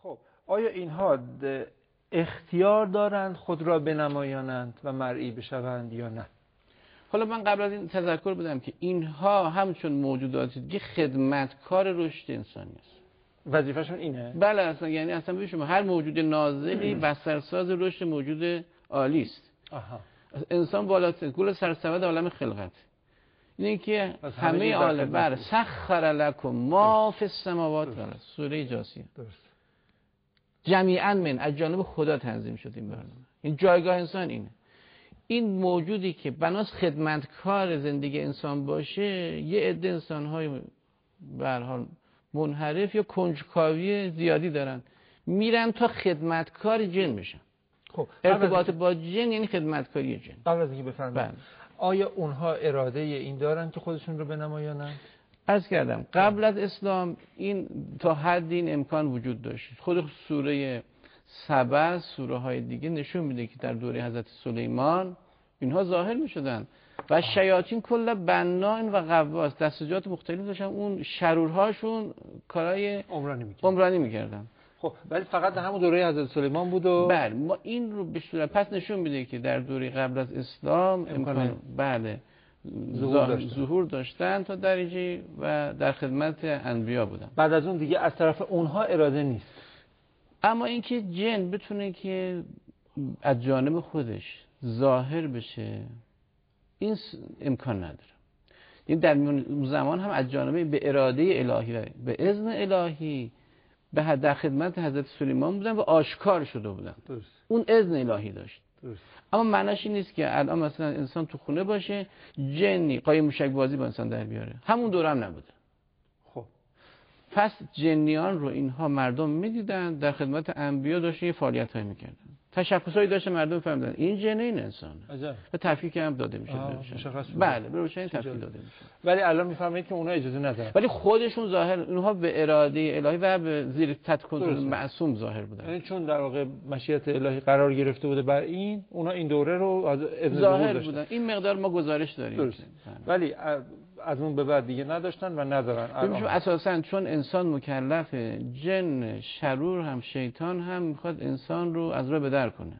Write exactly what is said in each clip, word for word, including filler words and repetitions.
خب آیا اینها اختیار دارند خود را بنمایانند و مرئی بشوند یا نه؟ حالا من قبل از این تذکر بدم که اینها همچون موجوداتی دیگه خدمتکار رشد انسانی است. وظیفه‌شون اینه؟ بله اصلا، یعنی اصلا ببین شما هر موجود نازلی بسترساز رشد موجود عالی است. آها. انسان بالاتر گل سرسبد عالم خلقت. اینه که همه عالم بر سخر لکم ما فی السماوات و الارض، سوره جاثیه. درست. جمیعا من از جانب خدا تنظیم شد این برنامه. این جایگاه انسان اینه. این موجودی که بناس خدمتکار زندگی انسان باشه، یه عده انسان‌های به هر حال منحرف یا کنجکاوی زیادی دارن، میرن تا خدمتکار جن بشن. خب ارتباط با جن یعنی خدمتکاری جن. قبل از اینکه بفرمایید، بله. آیا اونها اراده این دارن که خودشون رو بنمایانن؟ عرض کردم قبل از اسلام این تا حد این امکان وجود داشت. خود سوره سبع، سوره های دیگه نشون میده که در دوره حضرت سلیمان اینها ظاهر میشدن و شیاطین کل بناء و غواص دستجات مختلف داشتن، اون شرورهاشون کارهای عمرانی میکردن. عمرانی میکردن. خب ولی فقط در همون دوره حضرت سلیمان بود و بله ما این رو به صورت پس نشون میده که در دوره قبل از اسلام امکان بله ظهور داشتن. ظهور داشتن تا درجه و در خدمت انبیا بودن. بعد از اون دیگه از طرف اونها اراده نیست. اما اینکه جن بتونه که از جانب خودش ظاهر بشه این امکان نداره. این در اون زمان هم از جانب به اراده الهی و به اذن الهی به در خدمت حضرت سلیمان بودن و آشکار شده بودن. درست. اون اذن الهی داشت. درست. اما معناش این نیست که الان مثلا انسان تو خونه باشه جنی قایم موشک بازی با انسان در بیاره. همون دوره هم نبوده. خب پس جنیان رو اینها مردم میدیدن، در خدمت انبیا داشتن یه فعالیتایی میکردن، تشخصایی داشتن، مردم فهمیدن این جنه این انسانه. عجب. و تفکیک هم داده میشه. بله به روشنی تفکیک داده میشه. ولی الان میفهمید که اونها اجازه ندارن. ولی خودشون ظاهر اونها به اراده الهی و به زیر تحت کنترل معصوم ظاهر بودن. یعنی چون در واقع مشیت الهی قرار گرفته بوده بر این، اونها این دوره رو از اذن ظاهر بودن. این مقدار ما گزارش داریم. درست. ولی از اون به بعد دیگه نداشتن و ندارن. ببینید اساساً چون انسان مکلف، جن شرور هم شیطان هم میخواد انسان رو از راه به در کنه.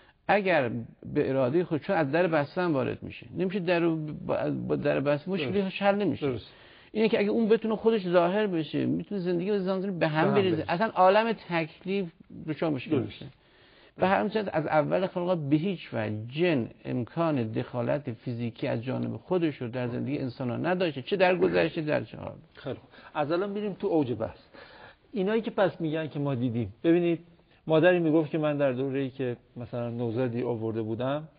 اگر به اراده خود چون از در بسته هم وارد میشه، نمیشه در با در بسته مشکلی حل نمیشه. درست. اینه که اگه اون بتونه خودش ظاهر بشه میتونه زندگی و زندگی به هم بریزه، اصلا عالم تکلیف دچار مشکل میشه. به هر صورت از اول خلق به هیچ وجه جن امکان دخالت فیزیکی از جانب خودش رو در زندگی انسان ها نداشته، چه در گذشته در چه حال. خیلی خوب. از الان میریم تو اوج بحث. اینایی که پس میگن که ما دیدیم، ببینید مادری میگفت که من در دوره‌ای که مثلا نوزادی آورده بودم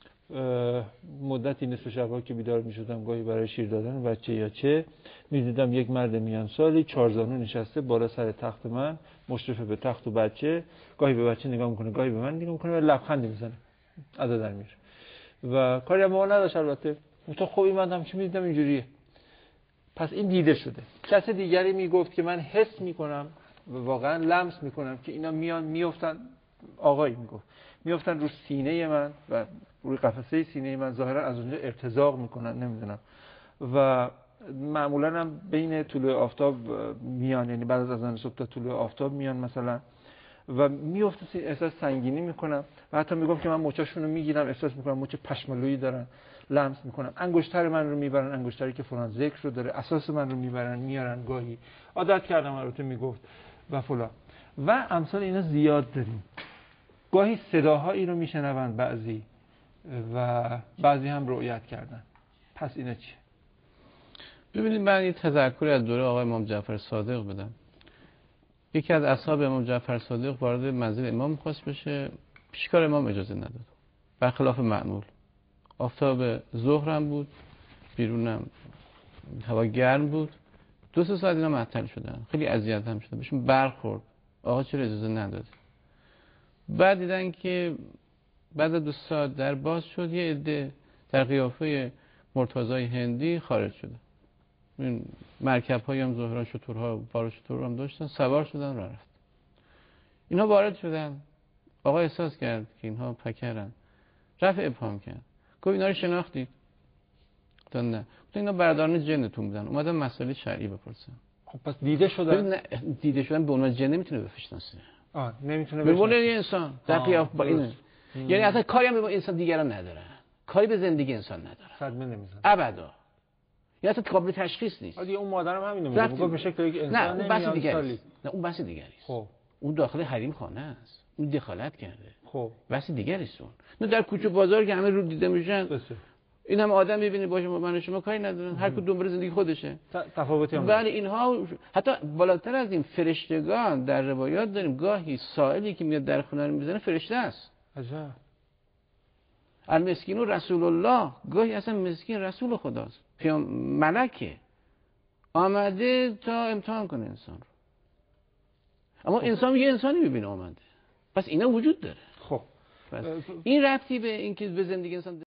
مدتی نصف شب‌ها که بیدار میشدم گاهی برای شیر دادن بچه یا چه میدیدم یک مرد میان سالی چهارزانو نشسته بالا سر تخت من مشرف به تخت و بچه، گاهی به بچه نگاه میکنه گاهی به من نگاه میکنه و لبخندی میزنه ادا در میره و کاری هم ما نداشت. البته تو خوبی من هم چی میدیدم اینجوریه. پس این دیده شده. کس دیگری میگفت که من حس میکنم و واقعا لمس میکنم که اینا میان میافتن، آقایی میگفت میافتن رو سینه من و روی قفسه سینه من، ظاهرا از اونجا ارتزاق میکنن نمیدونم و معمولا هم بین طلوع آفتاب میان، یعنی بعد از اذان صبح تا طلوع آفتاب میان مثلا و میافتن، احساس سنگینی میکنم و حتی میگفت که من مچاشون رو میگیرم احساس میکنم مچ پشمالویی دارن، لمس میکنم، انگشتر من رو میبرن، انگشتری که فلان ذکر رو داره، اساس من رو میبرن میارن، گاهی عادت کردم البته میگفت و فلان و امثال اینا زیاد داریم. گاهی صداهایی رو میشنوند بعضی و بعضی هم رؤیت کردن. پس اینا چیه؟ ببینید من یه تذکری از دوره آقای امام جعفر صادق بدم. یکی از اصحاب امام جعفر صادق وارد منزل امام خواست بشه، پیشکار امام اجازه نداد، برخلاف معمول. آفتاب ظهر هم بود، بیرونم هوا گرم بود، دو سه ساعت اینا معطل شدن، خیلی اذیت هم شدن، بهشون برخورد آقا چرا اجازه نداد. بعد دیدن که بعد از دو ساعت در باز شد، یه عده در قیافه مرتضای هندی خارج شده. این مرکب هایی هم ظاهرا شترها بار شتر هم داشتن، سوار شدن راه رفت. اینها وارد شدن، آقا احساس کرد که اینها پکرن، رفع ابهام کرد، گفت اینا رو شناختید؟ گفتن نه. گفت اینا برادران جنتون بودن، اومدن مسائل شرعی بپرسن. خب پس دیده شدن. دیده شدن به عنوان جن نمیتونه بشناسه. آه نمیتونه به عنوان انسان در قیاف با اینه. یعنی اصلا کاری هم به انسان دیگران نداره. کاری به زندگی انسان نداره. صدمه نمیزنه. ابدا. یا اصلا قابل تشخیص نیست. آدی اون مادرم همینو میگه. میگه به شکل یک انسان نه اون بحث دیگه است. نه اون بحث دیگه است. خب اون داخل حریم خانه است. اون دخالت کرده. خب بحث دیگه است اون. نه در کوچه بازار که همه رو دیده میشن. بسه. این هم آدم می‌بینی باشه من شما کاری ندارن. هر کدوم دنبال زندگی خودشه. تفاوتی هم. ولی اینها حتی بالاتر از این فرشتگان در روایات داریم گاهی سائلی که میاد در خونه رو میزنه فرشته است. عجب. المسکین و رسول الله، گاهی اصلا مسکین رسول خداست، پیام ملکه آمده تا امتحان کنه انسان رو. اما خب. انسان یه انسانی میبینه آمده، پس اینا وجود داره. خب این ربطی به اینکه به زندگی انسان